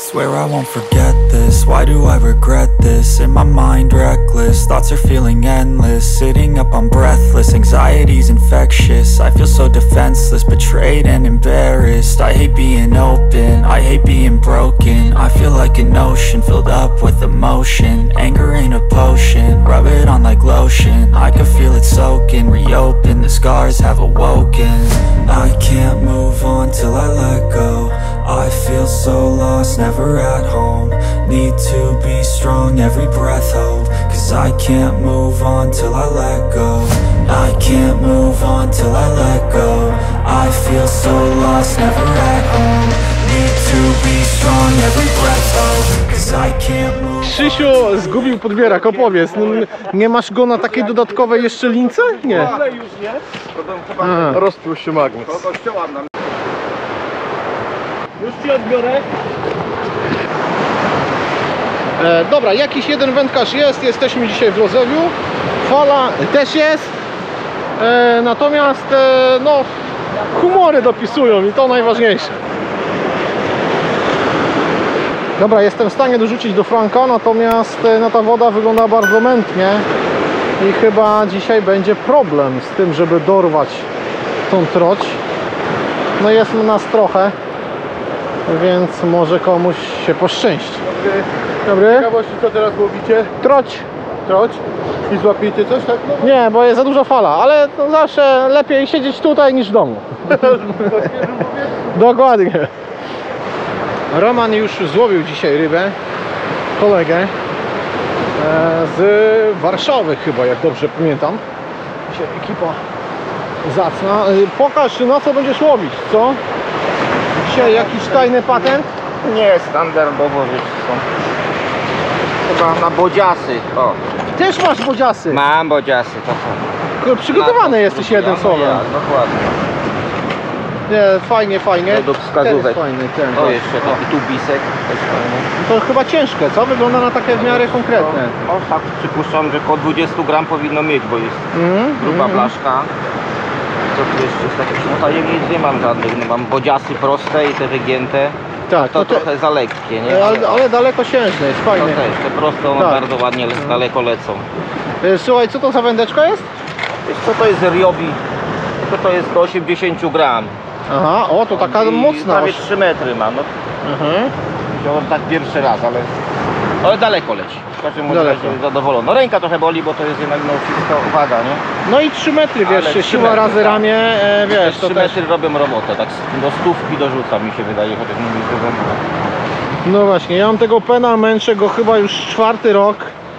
Swear I won't forget this, why do I regret this? In my mind reckless, thoughts are feeling endless. Sitting up I'm breathless, anxiety's infectious. I feel so defenseless, betrayed and embarrassed. I hate being open, I hate being broken. I feel like an ocean filled up with emotion. Anger ain't a potion, rub it on like lotion. I can feel it soaking, reopen, the scars have awoken. I can't move on till I let go. I feel so lost, never at home. Need to be strong, every breath hope. Cause I can't move on till I let go. I can't move on till I let go. I feel so lost, never at home. Need to be strong, every breath hope. Cause I can't move. Krzysiu zgubił podbierak, opowiedz. Nie masz go na takiej dodatkowej jeszcze lince? Nie. Ale już nie. Chyba rozpił się magnes. Już ci odbiorę. Dobra, jakiś jeden wędkarz jest, jesteśmy dzisiaj w Rozewiu. Fala też jest. Natomiast no, humory dopisują i to najważniejsze. Dobra, jestem w stanie dorzucić do Franka, natomiast no, ta woda wygląda bardzo mętnie. I chyba dzisiaj będzie problem z tym, żeby dorwać tą troć. No jest nas trochę, więc może komuś się poszczęści. Dobry. Ciekawości, co teraz łowicie? Troć. Troć? I złapiecie coś tak? No. Nie, bo jest za duża fala, ale to zawsze lepiej siedzieć tutaj niż w domu. Dokładnie. Roman już złowił dzisiaj rybę, kolegę z Warszawy chyba, jak dobrze pamiętam. Dzisiaj ekipa zacna. Pokaż, na co będziesz łowić, co? Dzisiaj jakiś tajny patent? Nie, standardowo rzeczy są. Chyba na bodziasy. O. Też masz bodziasy. Mam bodziasy, to są. Przygotowany jesteś jednym słowem. Ja, dokładnie. Nie, fajnie, fajnie. Do wskazówek. Fajny, ten, To jeszcze taki tubisek. Też fajny. to chyba ciężkie, co? Wygląda na takie w miarę konkretne. O, tak przypuszczam, że około 20 gram powinno mieć, bo jest gruba blaszka. Co tu jeszcze jest takie? No tajemnic nie mam żadnych. No, mam bodziasy proste i te wygięte. Tak, To trochę za lekkie, nie? ale dalekosiężne jest, To fajne. też, te proste one Tak. bardzo ładnie daleko lecą. Słuchaj, co to za wędeczka jest? Wiesz co to jest Ryobi? To jest do 80 gram. Aha, o, to taka I mocna. prawie 3 metry ma. No, wziąłem tak pierwszy raz, ale daleko leci. W każdym razie zadowolony. No ręka trochę boli, bo to jest jednak no, wszystko waga, nie? No i 3 metry, wiesz, Ale 3 siła metry, razy tak. ramię, wiesz, to 3 też... metry robią robotę, tak do 100 dorzuca mi się wydaje, chociaż nie wiem. No właśnie, ja mam tego pena, męczę go chyba już 4. rok.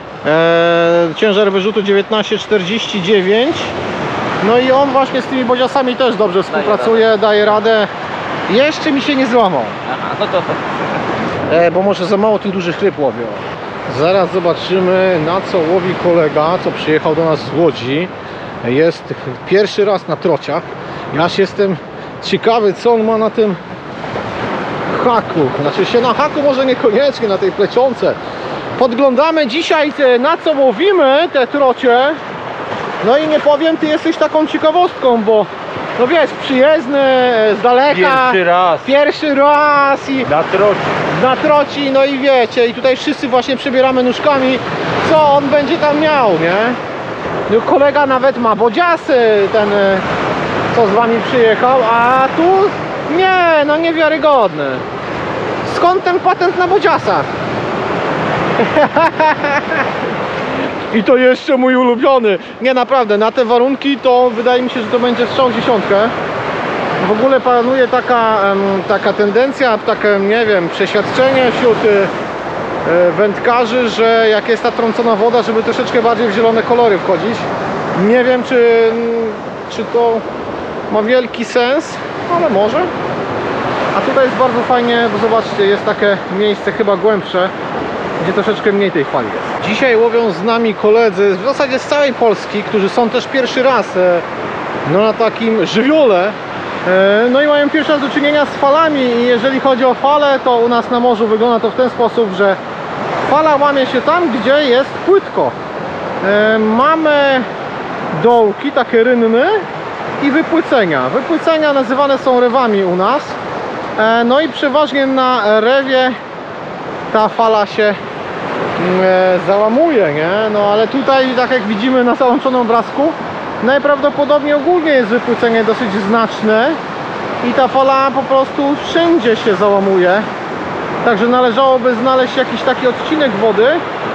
Ciężar wyrzutu 19,49. No i on właśnie z tymi bodziasami też dobrze współpracuje, daje radę. Jeszcze mi się nie złamał. Aha, no to... Bo może za mało tych dużych ryb łowią. Zaraz zobaczymy, na co łowi kolega, co przyjechał do nas z Łodzi. Jest pierwszy raz na trociach. Ja się jestem ciekawy, co on ma na tym haku. Znaczy się na haku może niekoniecznie, na tej plecionce. Podglądamy dzisiaj, na co łowimy te trocie. No i nie powiem, ty jesteś taką ciekawostką, bo no wiesz, przyjezdny z daleka. Pierwszy raz i na troci, no i wiecie, i tutaj wszyscy właśnie przebieramy nóżkami, co on będzie tam miał, nie? No, kolega nawet ma bodziasy, ten co z wami przyjechał, a tu nie, no niewiarygodne. Skąd ten patent na bodziasach? I to jeszcze mój ulubiony. Nie, naprawdę, na te warunki to wydaje mi się, że to będzie strzał 10. W ogóle panuje taka tendencja, takie, nie wiem, przeświadczenie wśród wędkarzy, że jak jest ta trącona woda, żeby troszeczkę bardziej w zielone kolory wchodzić. Nie wiem, czy to ma wielki sens, ale może. A tutaj jest bardzo fajnie, bo zobaczcie, jest takie miejsce chyba głębsze, gdzie troszeczkę mniej tej fali jest. Dzisiaj łowią z nami koledzy w zasadzie z całej Polski, którzy są też pierwszy raz no, na takim żywiole. No i mają pierwszy raz do czynienia z falami i jeżeli chodzi o falę, to u nas na morzu wygląda to w ten sposób, że fala łamie się tam, gdzie jest płytko. Mamy dołki, takie rynny i wypłycenia. Wypłycenia nazywane są rewami u nas. No i przeważnie na rewie ta fala się załamuje, nie? No ale tutaj, tak jak widzimy na załączonym obrazku, najprawdopodobniej ogólnie jest wypłycenie dosyć znaczne i ta fala po prostu wszędzie się załamuje. Także należałoby znaleźć jakiś taki odcinek wody,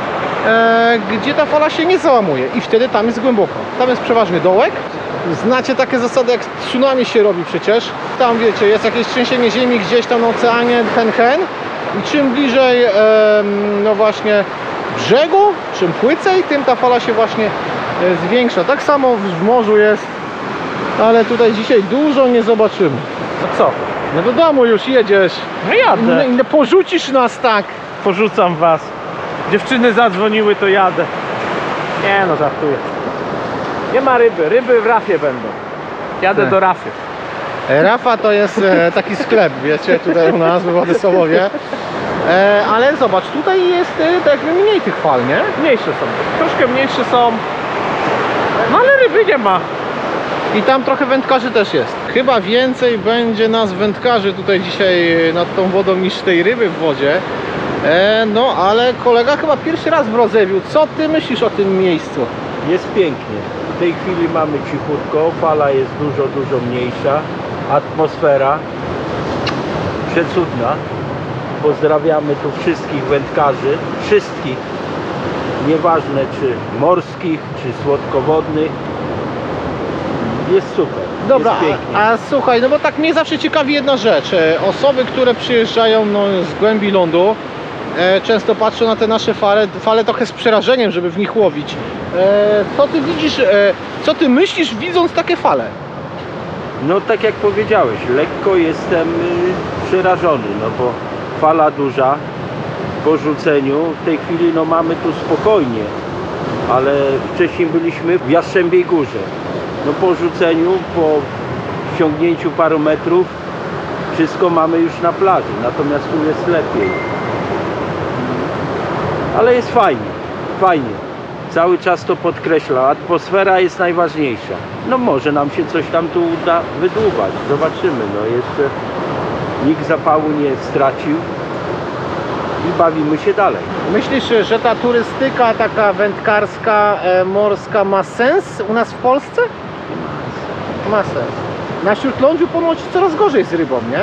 gdzie ta fala się nie załamuje i wtedy tam jest głęboko. Tam jest przeważnie dołek. Znacie takie zasady, jak tsunami się robi przecież. Tam wiecie, jest jakieś trzęsienie ziemi gdzieś tam na oceanie, hen. I czym bliżej no właśnie brzegu, czym płycej, tym ta fala się właśnie zwiększa. Tak samo w morzu jest, ale tutaj dzisiaj dużo nie zobaczymy. No co? No do domu już jedziesz. No jadę. No porzucisz nas tak. Porzucam was. Dziewczyny zadzwoniły, to jadę. Nie no, żartuję. Nie ma ryby. Ryby w Rafie będą. Jadę do Rafy. Rafa to jest taki sklep, wiecie, tutaj u nas w Władysławowie. Ale zobacz, tutaj jest tak jakby mniej tych fal, nie? Mniejsze są. Troszkę mniejsze są. No ale ryby nie ma. I tam trochę wędkarzy też jest. Chyba więcej będzie nas wędkarzy tutaj dzisiaj nad tą wodą niż tej ryby w wodzie. No ale kolega chyba pierwszy raz w Rozewiu. Co ty myślisz o tym miejscu? Jest pięknie. W tej chwili mamy cichutko, fala jest dużo mniejsza. Atmosfera przecudna. Pozdrawiamy tu wszystkich wędkarzy, wszystkich. Nieważne czy morskich, czy słodkowodnych. Jest super. Dobra, jest pięknie. a słuchaj, no bo tak mnie zawsze ciekawi jedna rzecz. Osoby, które przyjeżdżają z głębi lądu, często patrzą na te nasze fale trochę z przerażeniem, żeby w nich łowić. Co ty widzisz, co ty myślisz, widząc takie fale? No tak jak powiedziałeś, lekko jestem przerażony, no bo fala duża po rzuceniu. W tej chwili no mamy tu spokojnie, ale wcześniej byliśmy w Jastrzębiej Górze. No po rzuceniu, po ściągnięciu paru metrów wszystko mamy już na plaży, natomiast tu jest lepiej. Ale jest fajnie, fajnie. Cały czas to podkreślam, atmosfera jest najważniejsza. No może nam się coś tam tu uda wydłubać, zobaczymy. No jeszcze nikt zapału nie stracił i bawimy się dalej. Myślisz, że ta turystyka taka wędkarska, morska ma sens u nas w Polsce? Ma sens. Na Śródlądziu ponoć coraz gorzej z rybą, nie?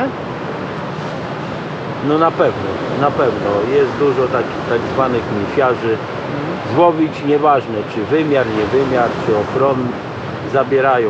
No na pewno. Jest dużo tak zwanych mięsiarzy. Złowić nieważne, czy wymiar, nie wymiar, czy ochron zabierają,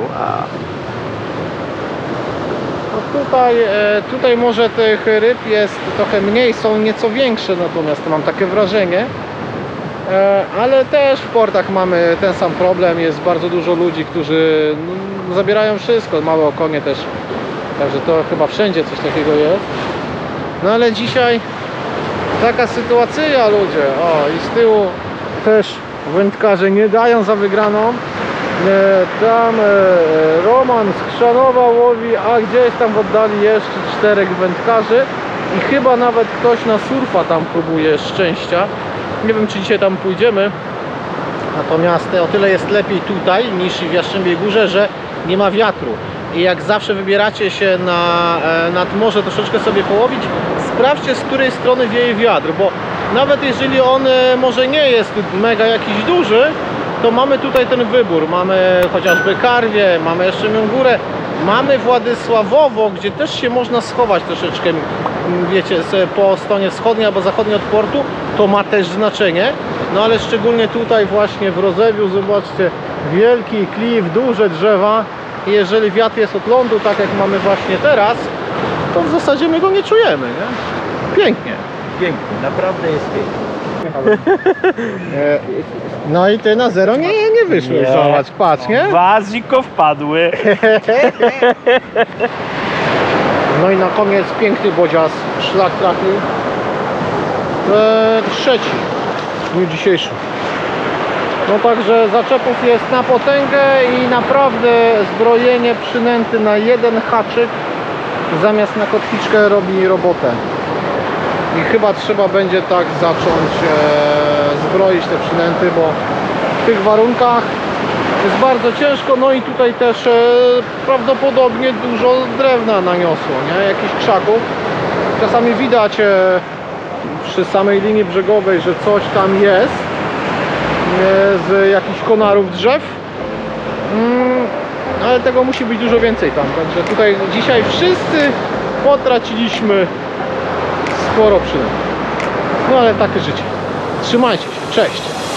No tutaj może tych ryb jest trochę mniej, są nieco większe, natomiast mam takie wrażenie. Ale też w portach mamy ten sam problem, jest bardzo dużo ludzi, którzy zabierają wszystko, małe okonie też. Także to chyba wszędzie coś takiego jest. No ale dzisiaj taka sytuacja, ludzie. O, i z tyłu też wędkarze nie dają za wygraną. Tam Roman z Chrzanowa łowi, a gdzieś tam w oddali jeszcze 4 wędkarzy i chyba nawet ktoś na surfa tam próbuje szczęścia. Nie wiem, czy dzisiaj tam pójdziemy. Natomiast o tyle jest lepiej tutaj niż w Jastrzębiej Górze, że nie ma wiatru. I jak zawsze wybieracie się nad morze troszeczkę sobie połowić, sprawdźcie, z której strony wieje wiatr, bo nawet jeżeli on może nie jest mega jakiś duży, to mamy tutaj ten wybór. Mamy chociażby Karwie, mamy jeszcze Miągórę, mamy Władysławowo, gdzie też się można schować troszeczkę, wiecie, po stronie wschodniej albo zachodniej od portu. To ma też znaczenie. No ale szczególnie tutaj właśnie w Rozewiu, zobaczcie, wielki klif, duże drzewa. I jeżeli wiatr jest od lądu, tak jak mamy właśnie teraz, to w zasadzie my go nie czujemy, nie? Pięknie. pięknie, naprawdę jest pięknie. No i ty na zero nie wyszłeś, zobacz, patrz, nie? Waziko wpadły. No i na koniec piękny bodzias, szlak trafił. Trzeci w dniu dzisiejszym. No także zaczepów jest na potęgę i naprawdę zbrojenie przynęty na jeden haczyk zamiast na kotwiczkę robi robotę. I chyba trzeba będzie tak zacząć zbroić te przynęty, bo w tych warunkach jest bardzo ciężko. No i tutaj też prawdopodobnie dużo drewna naniosło, nie? Jakichś krzaków. Czasami widać przy samej linii brzegowej, że coś tam jest z jakichś konarów drzew, ale tego musi być dużo więcej tam, także tutaj dzisiaj wszyscy potraciliśmy sporo przynęt. No ale takie życie. Trzymajcie się, cześć!